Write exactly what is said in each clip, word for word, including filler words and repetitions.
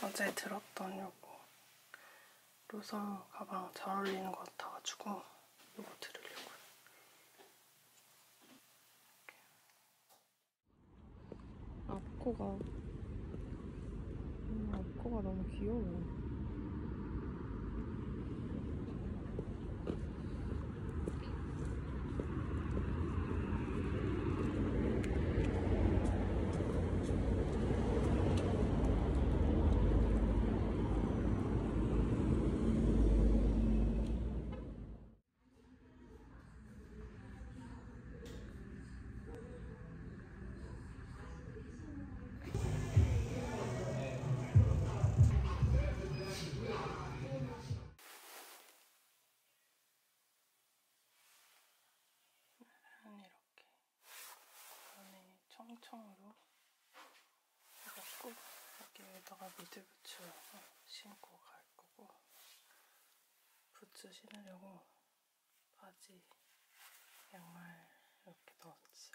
어제 들었던 요거 로서 가방 잘 어울리는 것 같아가지고 요거 들으려고요. 앞코가 음, 앞코가 너무 귀여워. 이렇게 안에 청청으로 해갖고 여기에다가 미드부츠 신고 갈 거고, 부츠 신으려고 바지, 양말 이렇게 넣었어요.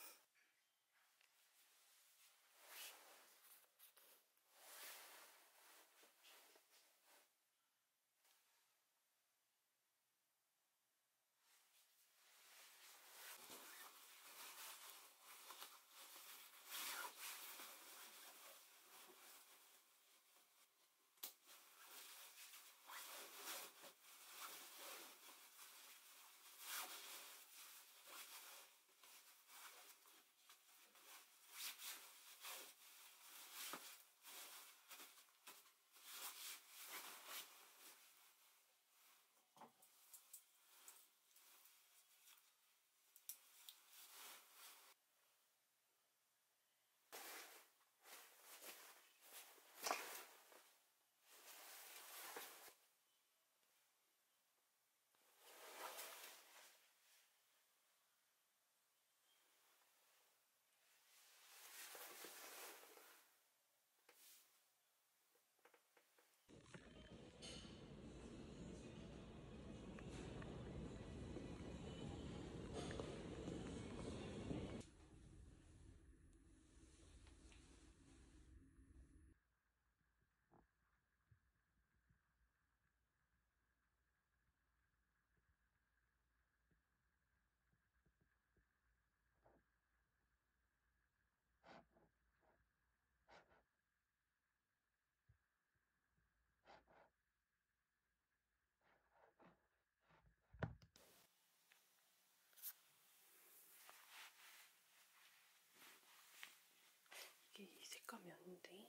이게 이 색감이 아닌데?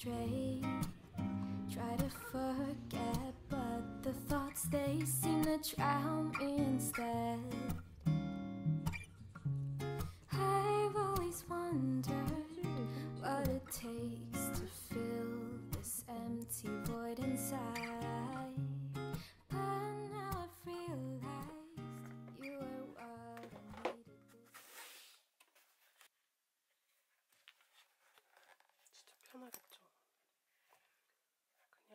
astray. Try to forget, but the thoughts, they seem to drown me instead. I've always wondered what it takes to fill this empty void inside. But now I've realized you were what I needed. 진짜 편하겠죠? 그냥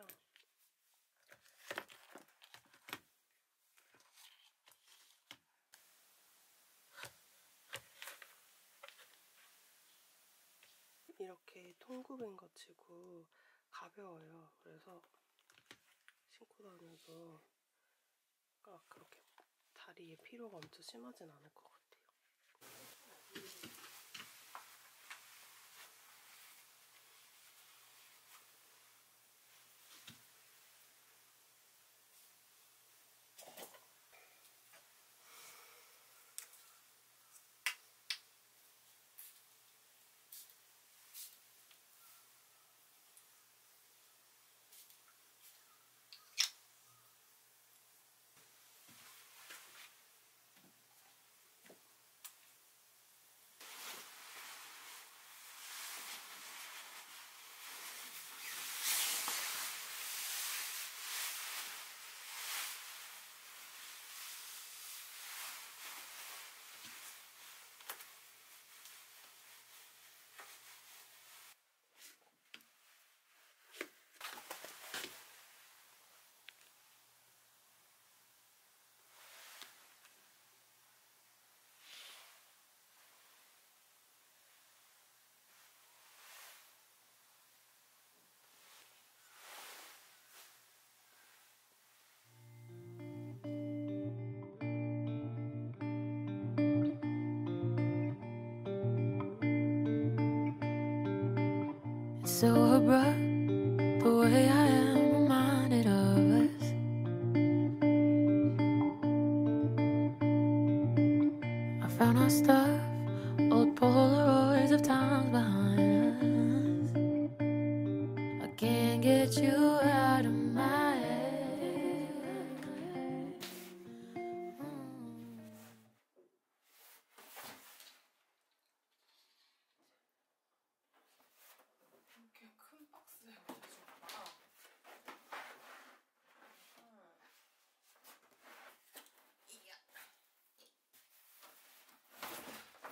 이렇게 통굽인 거 치고 가벼워요. 그래서 신고 다녀도 그렇게 다리에 피로가 엄청 심하진 않을 것 같아요. So abrupt, the way I am reminded of us. I found our stuff, old Polaroids of times behind us. I can't get you out of my head. 이렇게 큰 박스에 올려줄까? 이야.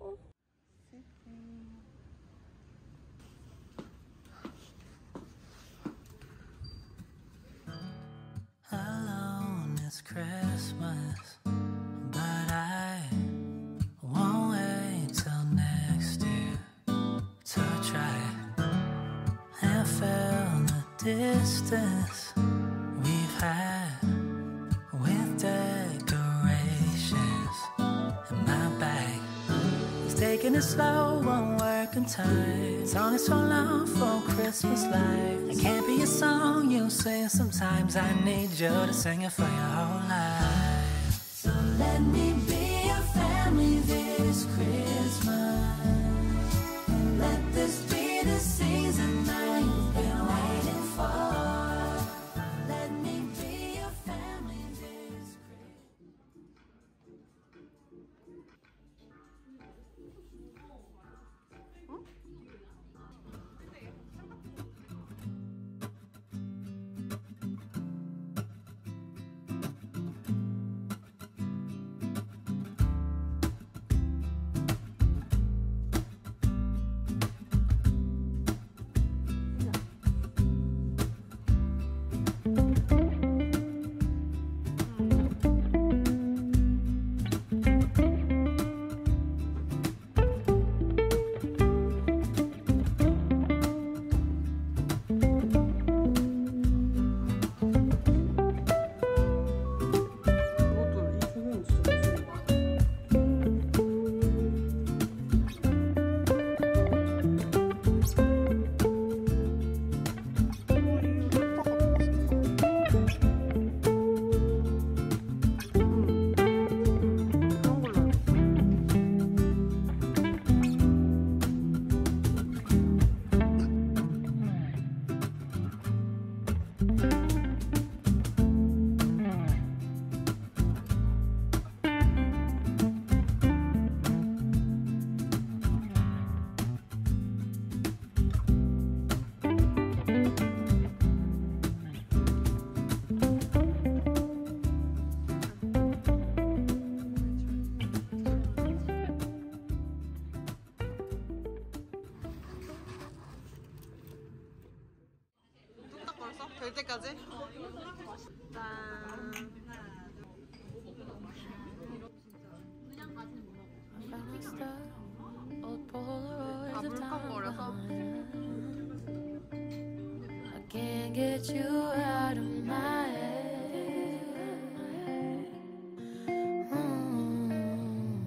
Alone it's Christmas, but I won't wait till next year to try and fill the distance we've had with decorations. And my bag is taking it slow, won't work on time. Song is so long for Christmas lights. It can't be a song you sing sometimes. I need you to sing it for your whole life. So let me be your family this Christmas. And let this be the season that you've been waiting for. Let me be your family this Christmas. 될 때까지? 짠. 아, 물컹거려서? I can't get you out of my head. Mm.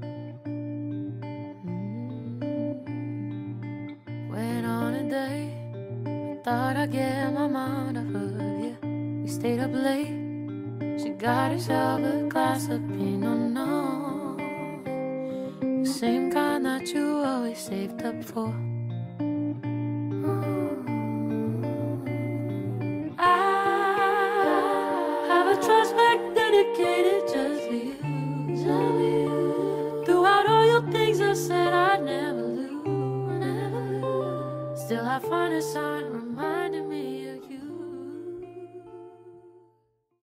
Went on a date. Thought I'd get my mind off of you. We stayed up late. She got herself a glass of Pinot Noir, the same kind that you always saved up for. I have a trust bag dedicated just to you. Throughout all your things I said I'd never lose. Still I find a sign remind